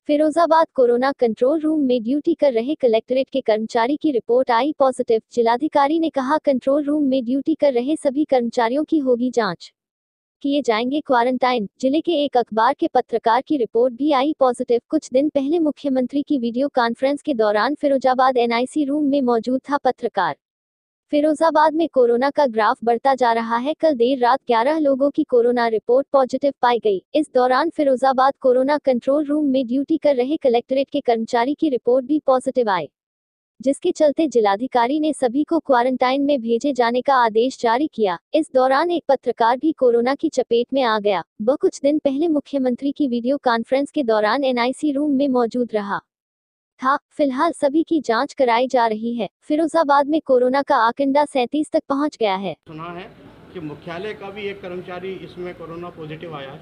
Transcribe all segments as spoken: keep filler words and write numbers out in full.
Firozabad corona control room में duty कर रहे कलेक्ट्रेट के कर्मचारी की रिपोर्ट आई पॉजिटिव। जिलाधिकारी ने कहा, कंट्रोल रूम में ड्यूटी कर रहे सभी कर्मचारियों की होगी जांच, किए जाएंगे क्वारंटाइन। जिले के एक अखबार के पत्रकार की रिपोर्ट भी आई पॉजिटिव। कुछ दिन पहले मुख्यमंत्री की वीडियो कॉन्फ्रेंस के दौरान फिरोजाबाद एनआईसी रूम में मौजूद था पत्रकार। फिरोजाबाद में कोरोना का ग्राफ बढ़ता जा रहा है। कल देर रात ग्यारह लोगों की कोरोना रिपोर्ट पॉजिटिव पाई गई। इस दौरान फिरोजाबाद कोरोना कंट्रोल रूम में ड्यूटी कर रहे कलेक्ट्रेट के कर्मचारी की रिपोर्ट भी पॉजिटिव आई, जिसके चलते जिलाधिकारी ने सभी को क्वारंटाइन में भेजे जाने का आदेश जारी किया। इस दौरान एक पत्रकार भी कोरोना की चपेट में आ गया। वह कुछ दिन पहले मुख्यमंत्री की वीडियो कॉन्फ्रेंस के दौरान एनआईसी रूम में मौजूद रहा था। फिलहाल सभी की जांच कराई जा रही है। फिरोजाबाद में कोरोना का आंकड़ा सैंतीस तक पहुंच गया है। सुना है कि मुख्यालय का भी एक कर्मचारी इसमें कोरोना पॉजिटिव आया।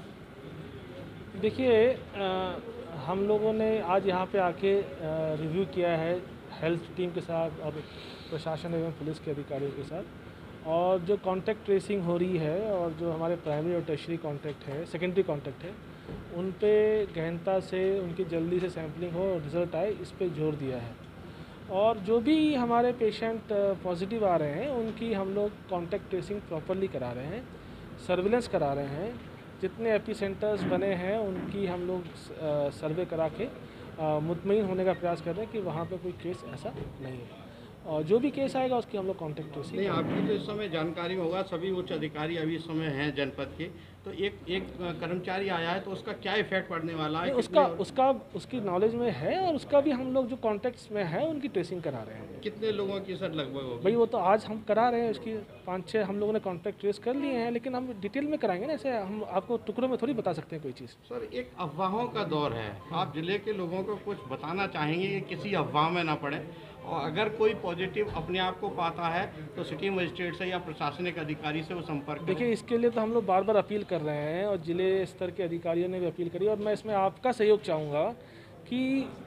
देखिए, हम लोगों ने आज यहाँ पे आके रिव्यू किया है हेल्थ टीम के साथ और प्रशासन एवं पुलिस के अधिकारियों के साथ, और जो कांटेक्ट ट्रेसिंग हो रही है और जो हमारे प्राइमरी और टर्शरी कांटेक्ट है, सेकेंडरी कांटेक्ट है, उन पे गहनता से उनकी जल्दी से सैम्पलिंग हो और रिज़ल्ट आए, इस पे जोर दिया है। और जो भी हमारे पेशेंट पॉजिटिव आ रहे हैं उनकी हम लोग कांटेक्ट ट्रेसिंग प्रॉपरली करा रहे हैं, सर्विलेंस करा रहे हैं। जितने एपी सेंटर्स बने हैं उनकी हम लोग सर्वे करा के मुतमईन होने का प्रयास कर रहे हैं कि वहाँ पे कोई केस ऐसा नहीं है, और जो भी केस आएगा उसकी हम लोग कांटेक्ट ट्रेसिंग। नहीं, आपकी तो इस समय जानकारी होगा, सभी उच्च अधिकारी अभी इस समय हैं जनपद के, तो एक एक कर्मचारी आया है तो उसका क्या इफेक्ट पड़ने वाला है? उसका उसका उसकी नॉलेज में है, और उसका भी हम लोग जो कॉन्टेक्ट्स में है उनकी ट्रेसिंग करा रहे हैं। कितने लोगों की सर लगभग होगी? भाई वो तो आज हम करा रहे हैं, उसकी पाँच छः हम लोगों ने कॉन्टैक्ट ट्रेस कर लिए हैं, लेकिन हम डिटेल में कराएंगे ना, ऐसे हम आपको टुकड़ों में थोड़ी बता सकते हैं कोई चीज़। सर, एक अफवाहों का दौर है, आप जिले के लोगों को कुछ बताना चाहेंगे कि किसी अफवाह में ना पड़े, और अगर कोई पॉजिटिव अपने आप को पाता है तो सिटी मजिस्ट्रेट से या प्रशासनिक अधिकारी से वो संपर्क? देखिए, इसके लिए तो हम लोग बार बार अपील कर रहे हैं और जिले स्तर के अधिकारियों ने भी अपील करी, और मैं इसमें आपका सहयोग चाहूँगा कि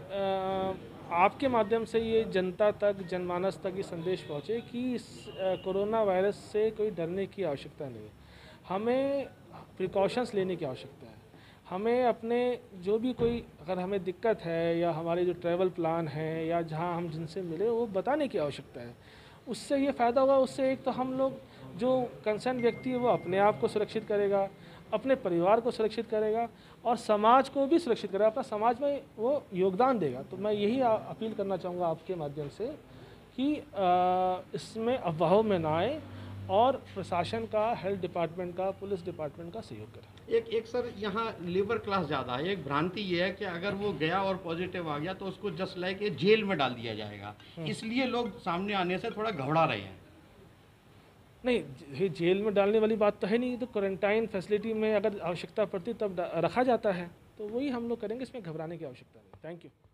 आ, आपके माध्यम से ये जनता तक, जनमानस तक ये संदेश पहुँचे कि इस कोरोना वायरस से कोई डरने की आवश्यकता नहीं है। हमें प्रिकॉशंस लेने की आवश्यकता है। हमें अपने जो भी कोई अगर हमें दिक्कत है या हमारे जो ट्रैवल प्लान है या जहाँ हम जिनसे मिले वो बताने की आवश्यकता है। उससे ये फ़ायदा होगा, उससे एक तो हम लोग जो कंसर्न व्यक्ति है वो अपने आप को सुरक्षित करेगा, अपने परिवार को सुरक्षित करेगा और समाज को भी सुरक्षित करेगा, अपना समाज में वो योगदान देगा। तो मैं यही अपील करना चाहूँगा आपके माध्यम से कि इसमें अफवाहों में ना आए और प्रशासन का, हेल्थ डिपार्टमेंट का, पुलिस डिपार्टमेंट का सहयोग करें। एक एक सर, यहाँ लेबर क्लास ज़्यादा है। एक भ्रांति ये है कि अगर वो गया और पॉजिटिव आ गया तो उसको जस्ट लाइक ये जेल में डाल दिया जाएगा, इसलिए लोग सामने आने से थोड़ा घबरा रहे हैं। नहीं, ये जेल में डालने वाली बात तो है नहीं, तो क्वारंटाइन फैसिलिटी में अगर आवश्यकता पड़ती तब रखा जाता है, तो वही हम लोग करेंगे, इसमें घबराने की आवश्यकता नहीं। Thank you.